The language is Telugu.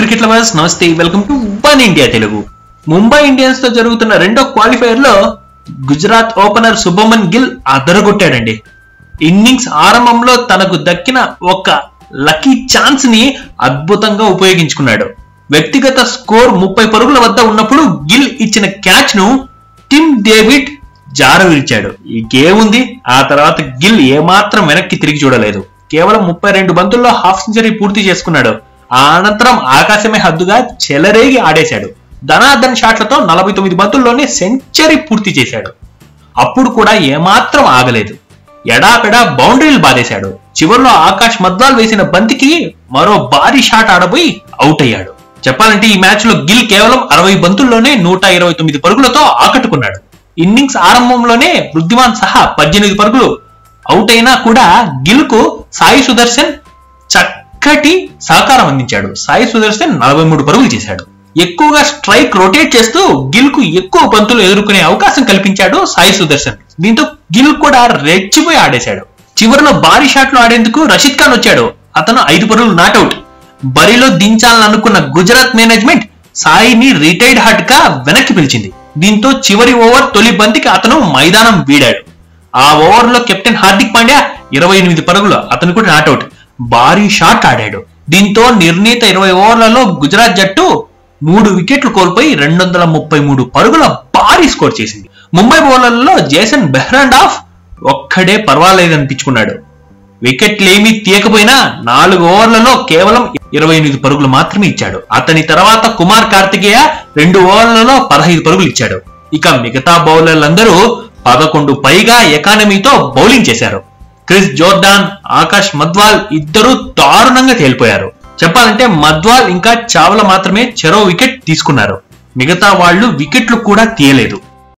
క్రికెట్ లవర్స్ నమస్తే, welcome to one India Telugu. Mumbai Indians తో జరుగుతున్న రెండో క్వాలిఫైయర్ లో గుజరాత్ ఓపెనర్ శుభమన్ గిల్ అదరగొట్టాడండి. ఇన్నింగ్స్ ఆరంభంలో తనకు దక్కిన ఒక లక్కీ ఛాన్స్ ని అద్భుతంగా ఉపయోగించుకున్నాడు. వ్యక్తిగత స్కోర్ 30 పరుగుల వద్ద ఉన్నప్పుడు గిల్ ఇచ్చిన క్యాచ్ ను టిమ్ డేవిడ్ జారవిడిచాడు. ఇంకేముంది, ఆ తర్వాత గిల్ ఏమాత్రం వెనక్కి తిరిగి చూడలేదు. కేవలం 32 బంతుల్లో హాఫ్ సెంచరీ పూర్తి చేసుకున్నాడు. ఆ అనంతరం ఆకాశమే హద్దుగా చెలరేగి ఆడేశాడు. ధనాధన్ షాట్లతో 49 బంతుల్లోనే సెంచరీ పూర్తి చేశాడు. అప్పుడు కూడా ఏమాత్రం ఆగలేదు. ఎడాపెడా బౌండరీలు బాధేశాడు. చివరిలో ఆకాష్ మద్వాల్ వేసిన బంతికి మరో భారీ షాట్ ఆడబోయి అవుట్ అయ్యాడు. చెప్పాలంటే ఈ మ్యాచ్ లో గిల్ కేవలం 60 బంతుల్లోనే 129 పరుగులతో ఆకట్టుకున్నాడు. ఇన్నింగ్స్ ఆరంభంలోనే వృద్ధిమాన్ సహా 18 పరుగులు అవుట్ అయినా కూడా గిల్ కు సాయి సుదర్శన్ చక్కటి సహకారం అందించాడు. సాయి సుదర్శన్ 43 పరుగులు చేశాడు. ఎక్కువగా స్ట్రైక్ రొటేట్ చేస్తూ గిల్ కు ఎక్కువ బంతులు ఎదుర్కొనే అవకాశం కల్పించాడు సాయి సుదర్శన్. దీంతో గిల్ కూడా రెచ్చిపోయి ఆడేశాడు. చివరిలో భారీ షాట్లు ఆడేందుకు రషీద్ ఖాన్ వచ్చాడు. అతను 5 పరుగులు నాట్అవుట్. బరిలో దించాలనుకున్న గుజరాత్ మేనేజ్మెంట్ సాయిని రిటైర్డ్ హార్ట్ గా వెనక్కి పిలిచింది. దీంతో చివరి ఓవర్ తొలి బంతికి అతను మైదానం వీడాడు. ఆ ఓవర్ లో కెప్టెన్ హార్దిక్ పాండ్యా 28 పరుగులు, అతను కూడా నాట్అవుట్. భారీ షాట్ ఆడాడు. దీంతో నిర్ణీత 20 ఓవర్లలో గుజరాత్ జట్టు 3 వికెట్లు కోల్పోయి 233 పరుగుల భారీ స్కోర్ చేసింది. ముంబై బౌలర్లలో జేసన్ బెహ్రాండాఫ్ ఒక్కడే పర్వాలేదనిపించుకున్నాడు. వికెట్లేమీ తీయకపోయినా 4 ఓవర్లలో కేవలం 28 పరుగులు మాత్రమే ఇచ్చాడు. అతని తర్వాత కుమార్ కార్తికేయ 2 ఓవర్లలో 15 పరుగులు ఇచ్చాడు. ఇక మిగతా బౌలర్లందరూ 11 పైగా ఎకానమీతో బౌలింగ్ చేశారు. క్రిస్ జోర్డాన్, ఆకాష్ మద్వాల్ ఇద్దరు దారుణంగా తేలిపోయారు. చెప్పాలంటే మద్వాల్ ఇంకా చావ్లా మాత్రమే చెరో వికెట్ తీసుకున్నారు. మిగతా వాళ్ళు వికెట్లు కూడా తీయలేదు.